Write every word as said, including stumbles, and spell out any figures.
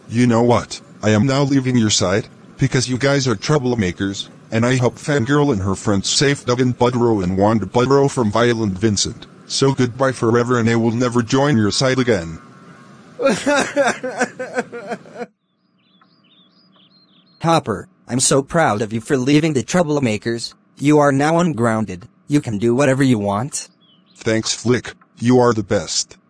You know what? I am now leaving your side, because you guys are troublemakers, and I helped Fangirl and her friends save Duggan Budrow and Wanda Budrow from Violent Vincent. So goodbye forever, and I will never join your side again. Hopper, I'm so proud of you for leaving the Troublemakers. You are now ungrounded. You can do whatever you want. Thanks, Flick. You are the best.